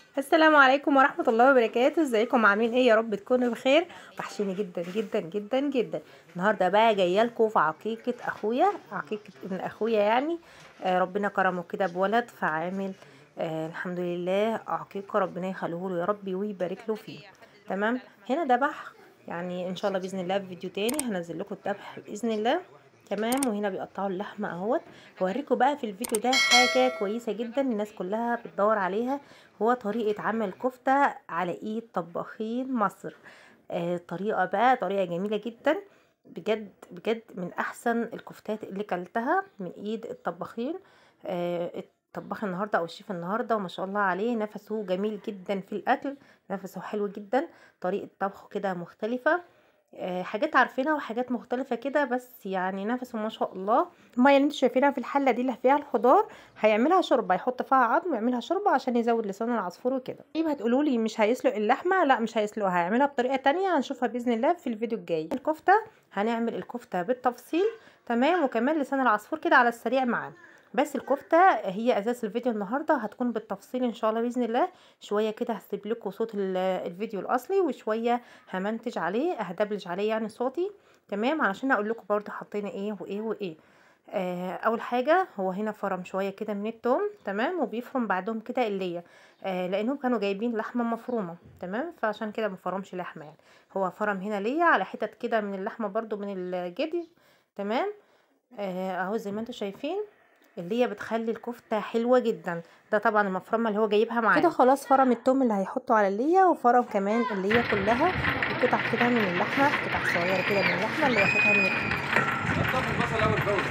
السلام عليكم ورحمة الله وبركاته. ازيكم عاملين ايه؟ يا رب تكونوا بخير. وحشيني جدا جدا جدا جدا. النهارده بقى جايه لكم في عقيقة اخويا، عقيقة ابن اخويا يعني. ربنا كرمه كده بولد فعامل. الحمد لله، عقيقة ربنا يخليه له يا رب ويبارك له فيه. تمام. هنا ذبح، يعني ان شاء الله باذن الله في فيديو تاني هنزل لكم الذبح باذن الله. تمام. وهنا بيقطعوا اللحمه اهوت. هوريكم بقى في الفيديو ده حاجه كويسه جدا الناس كلها بتدور عليها، هو طريقة عمل كفتة على ايد طباخين مصر. طريقة بقى، طريقة جميلة جدا بجد بجد، من احسن الكفتات اللي كلتها من ايد الطباخين. الطباخ النهارده او الشيف النهارده وما شاء الله عليه نفسه جميل جدا في الاكل، نفسه حلو جدا. طريقة طبخه كده مختلفة. حاجات عارفينها وحاجات مختلفة كده، بس يعني نفسه ما شاء الله. المية اللي انتوا شايفينها في الحلة دي اللي فيها الخضار هيعملها شوربة، يحط فيها عظم ويعملها شوربة عشان يزود لسان العصفور وكده. طيب هتقولوا لي مش هيسلق اللحمة؟ لا مش هيسلقها، هيعملها بطريقة تانية هنشوفها بإذن الله في الفيديو الجاي. الكفتة هنعمل الكفتة بالتفصيل. تمام. وكمان لسان العصفور كده على السريع معانا. بس الكفته هي اساس الفيديو النهارده، هتكون بالتفصيل ان شاء الله باذن الله. شويه كده هسيب لكم صوت الفيديو الاصلي، وشويه همنتج عليه، هدبلج عليه يعني صوتي. تمام. علشان اقول لكم برضو حطينا ايه وايه وايه. اول حاجه هو هنا فرم شويه كده من التوم. تمام. وبيفرم بعدهم كده الليه. لانهم كانوا جايبين لحمه مفرومه. تمام. فعشان كده مفرمش لحمه يعني. هو فرم هنا ليه على حتت كده من اللحمه برضو من الجدي. تمام. اهو زي ما انتم شايفين اللي هي بتخلي الكفته حلوه جدا. ده طبعا المفرمه اللي هو جايبها معاه كده. خلاص فرم التوم اللي هيحطه على الليه، وفرم كمان الليه كلها وقطع كده من اللحمه، قطع صغيره كده من اللحمه اللي واخدها من البصل اول باول.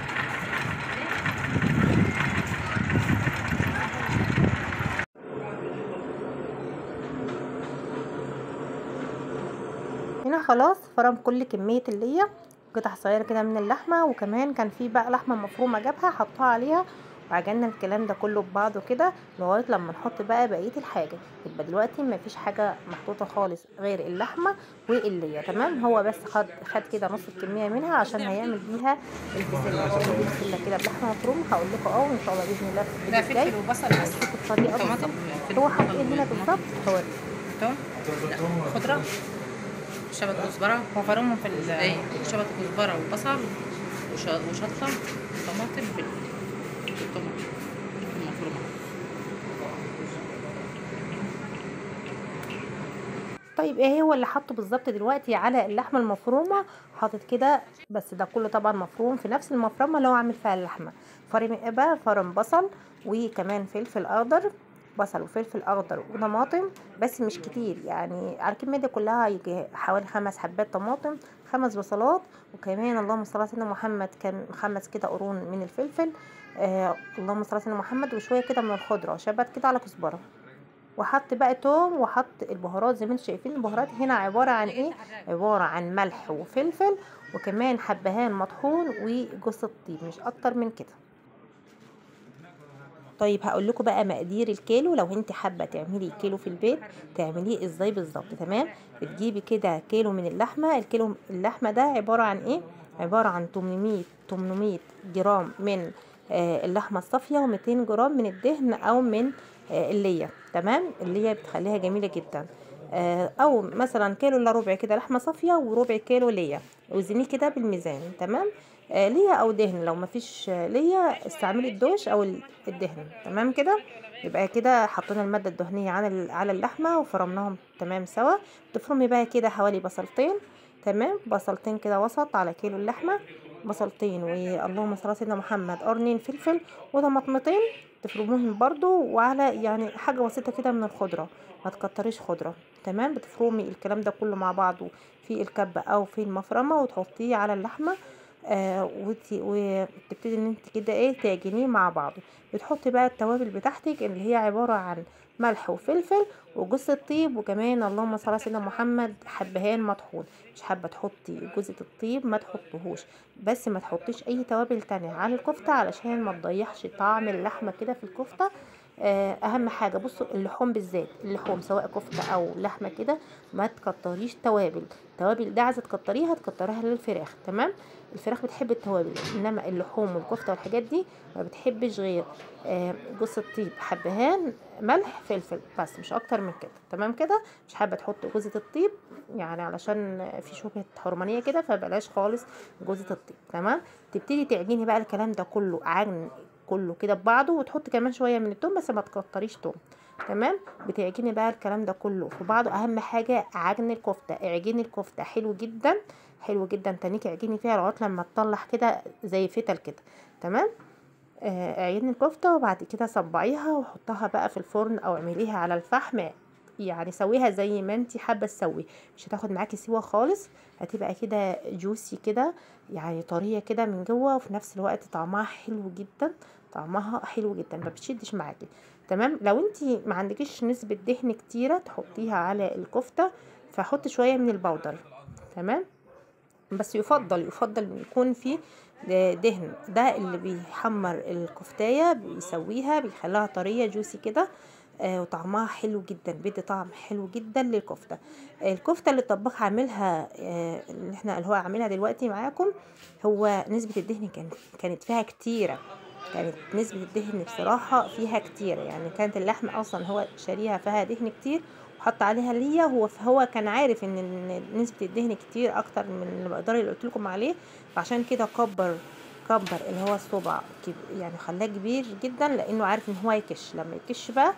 هنا خلاص فرم كل كميه الليه، قطع صغيره كده من اللحمه، وكمان كان في بقى لحمه مفرومه جابها حطها عليها. وعجلنا الكلام ده كله ببعضه كده لغايه لما نحط بقى بقيه الحاجه. يبقى دلوقتي مفيش حاجه محطوطه خالص غير اللحمه والليه. تمام. هو بس خد كده نص الكميه منها عشان هيعمل بيها البسله. شوفوا دي بسله كده بلحمه مفرومه، هقول لكم ان شاء الله باذن الله في الفيديو الجاي هشوفوا الطريقه بالظبط. هو حط ايه هنا بالظبط؟ هوريكم. توم، لا خضره، شبت كزبره، هو فرمهم في شبت كزبره وبصل وشطه وطماطم بالطماطم المفرومه. طيب ايه هو اللي حطه بالظبط دلوقتي على اللحمه المفرومه؟ حاطط كده، بس ده كله طبعا مفروم في نفس المفرمه اللي هو عامل فيها اللحمه. فرم ايه بقى؟ فرم بصل وكمان فلفل اخضر، بصل وفلفل اخضر وطماطم، بس مش كتير يعني. على الكميه دي كلها يجي حوالي 5 حبات طماطم، 5 بصلات، وكمان اللهم صل على سيدنا محمد كان 5 كده قرون من الفلفل. اللهم صل على سيدنا محمد. وشويه كده من الخضره شبت كده على كزبره. وحط بقى توم وحط البهارات زي ما انتم شايفين. البهارات هنا عبارة عن ايه؟ عبارة عن ملح وفلفل وكمان حبهان مطحون وجوز الطيب، مش اكتر من كده. طيب هقول لكم بقى مقادير الكيلو لو انت حابه تعملي كيلو في البيت تعمليه ازاي بالظبط. تمام. بتجيبي كده كيلو من اللحمه. الكيلو اللحمه ده عباره عن ايه؟ عباره عن 800 جرام من اللحمه الصافيه، و200 جرام من الدهن او من الليه. تمام. الليه بتخليها جميله جدا. او مثلا كيلو الا ربع كده لحمه صافيه وربع كيلو ليا، وزنيه كده بالميزان. تمام. ليا او دهن، لو مفيش ليا استعملي الدوش او الدهن. تمام كده. يبقى كده حطينا الماده الدهنيه على اللحمه وفرمناهم تمام سوا. تفرمي بقى كده حوالي بصلتين. تمام. بصلتين كده وسط على كيلو اللحمه، بصلتين واللهم صل على سيدنا محمد قرنين فلفل وطماطمتين تفرموهم برضو، وعلى يعني حاجه بسيطه كده من الخضره، ما تكتريش خضره. تمام. بتفرمي الكلام ده كله مع بعضه في الكبه او في المفرمه وتحطيه على اللحمه. وتبتدي ان انت كده ايه تعجنيه مع بعضه. بتحطي بقى التوابل بتاعتك اللي هي عباره عن ملح وفلفل وجوز الطيب، وكمان اللهم صل على سيدنا محمد حبهان مطحون. مش حابه تحطي جوز الطيب ما تحطهوش، بس ما تحطيش اي توابل تانية على الكفته علشان ما تضيعش طعم اللحمه كده في الكفته. اهم حاجه بصوا اللحوم بالذات، اللحوم سواء كفته او لحمه كده ما تكتريش توابل. التوابل ده عايزه تكتريها تكتريها للفراخ، تمام. الفراخ بتحب التوابل، انما اللحوم والكفته والحاجات دي ما بتحبش غير جوز الطيب، حبهان، ملح، فلفل، بس مش اكتر من كده، تمام كده. مش حابه تحط جوزة الطيب يعني علشان في شبهه حرمانيه كده، فبلاش خالص جوزة الطيب، تمام. تبتدي تعجني بقى الكلام ده كله عجن كله كده ببعضه، وتحط كمان شويه من التوم بس ما تكتريش توم، تمام. بتعجني بقى الكلام ده كله في بعضه. اهم حاجه عجن الكفته، اعجني الكفته حلو جدا حلو جدا، تانيك اعجني فيها لغايه لما تطلع كده زي فتل كده، تمام. اعجني الكفته وبعد كده صبعيها وحطها بقى في الفرن او اعمليها على الفحم، يعني سويها زي ما انتي حابه تسوي، مش هتاخد معاكي سوا خالص، هتبقى كده جوسي كده، يعني طريه كده من جوه، وفي نفس الوقت طعمها حلو جدا، طعمها حلو جدا ما بتشدش معاكي، تمام. لو انتي ما عندكيش نسبه دهن كتيره تحطيها على الكفته، فحط شويه من البودر، تمام. بس يفضل ان يكون في دهن، ده اللي بيحمر الكفتايه بيسويها بيخليها طريه جوسي كده، وطعمها حلو جدا، بيدي طعم حلو جدا للكفته. الكفته اللي الطباخ عاملها اللي هو عاملها دلوقتي معاكم، هو نسبه الدهن كانت فيها كتيره، كانت نسبة الدهن بصراحة فيها كتير، يعني كانت اللحمة أصلا هو شاريها فيها دهن كتير وحط عليها ليا، هو كان عارف ان نسبة الدهن كتير أكتر من المقدار اللي قلت لكم عليه، فعشان كده كبر اللي هو الصبع يعني خلاه كبير جدا، لأنه عارف ان هو يكش. لما يكش بقى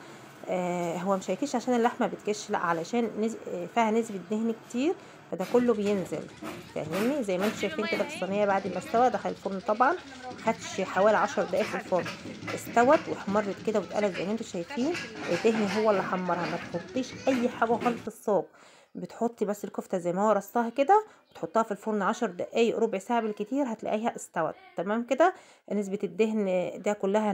هو مش هيكش عشان اللحمة بتكش، لا علشان فيها نسبة دهن كتير، فده كله بينزل، فاهميني؟ زي ما انتم شايفين كده في الصينيه بعد ما استوى دخل الفرن، طبعا خدش حوالي 10 دقايق في الفرن، استوت واحمرت كده واتقلت زي ما انتم شايفين. الدهن هو اللي حمرها، ما تحطيش اي حاجه خالص في الصاج، بتحطي بس الكفته زي ما هو رصاها كده وتحطها في الفرن 10 دقايق ربع ساعه بالكتير، هتلاقيها استوت تمام كده. نسبه الدهن ده كلها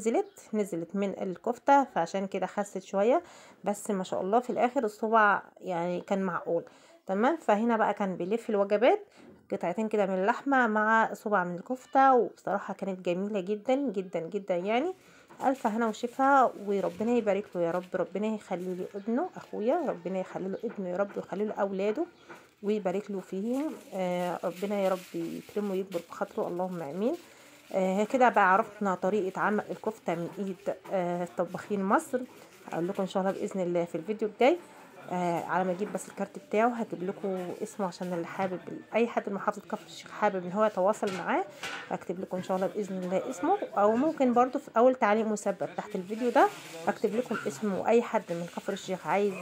نزلت من الكفته، فعشان كده خست شويه، بس ما شاء الله في الاخر الصبع يعني كان معقول، تمام. فهنا بقى كان بيلف الوجبات قطعتين كده من اللحمه مع صبع من الكفته، وبصراحه كانت جميله جدا جدا جدا يعني. الف هنا وشفا، وربنا يبارك له يا رب، ربنا يخلي لي ابنه اخويا، ربنا يخلي له ابنه يا رب، ويخلي له اولاده ويبارك له فيهم، ربنا يا رب يكرمه ويكبر بخاطره، اللهم امين. كده بقى عرفنا طريقه عمل الكفته من ايد طباخين مصر. هقول لكم ان شاء الله باذن الله في الفيديو الجاي، على ما اجيب بس الكارت بتاعه هجيب لكم اسمه، عشان اللي حابب، اي حد من محافظه كفر الشيخ حابب ان هو يتواصل معاه هكتب لكم ان شاء الله باذن الله اسمه، او ممكن برضو في اول تعليق مثبت تحت الفيديو ده اكتب لكم اسمه. اي حد من كفر الشيخ عايز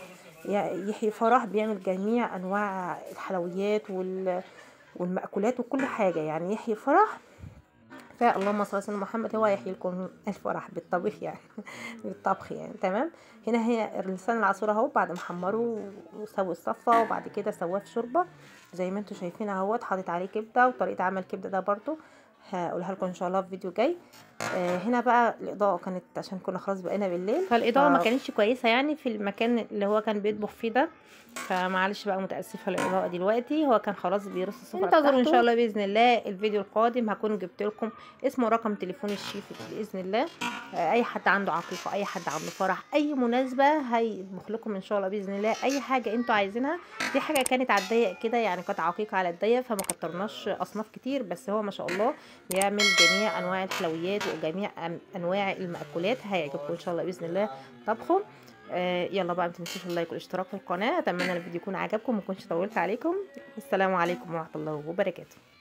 يحيي فرح، بيعمل جميع انواع الحلويات والمأكولات وكل حاجه، يعني يحيي فرح، فاللهم صل على سيدنا محمد، هو يحيي لكم الفرح بالطبيخ يعني بالطبخ يعني، تمام. هنا هي لسان العصفور اهو بعد ما حمره وسوي الصفه، وبعد كده سواه في شوربه زي ما انتم شايفين اهوت، حاطط عليه كبده، وطريقه عمل الكبده ده برضو هقولها لكم ان شاء الله في فيديو جاي. هنا بقى الاضاءه كانت عشان كنا خلاص بقينا بالليل، فالاضاءه ما كانتش كويسه يعني في المكان اللي هو كان بيطبخ فيه ده، فمعلش بقى متاسفه الاضاءه دلوقتي، هو كان خلاص بيرص السفره بتاعته. انتظروا ان شاء الله باذن الله الفيديو القادم هكون جبت لكم اسم ورقم تليفون الشيف باذن الله. اي حد عنده عقيقه، اي حد عنده فرح، اي مناسبه هيطبخ لكم ان شاء الله باذن الله اي حاجه انتوا عايزينها. دي حاجه كانت على الضيق كده يعني، كانت عقيقه على الضيق، فما كترناش اصناف كتير، بس هو ما شاء الله بيعمل جميع انواع الحلويات وجميع انواع المأكولات، هيعجبكم ان شاء الله باذن الله طبخه. يلا بقى ما تنسوش اللايك والاشتراك في القناه، اتمنى الفيديو يكون عجبكم وما كنتش طولت عليكم. السلام عليكم ورحمه الله وبركاته.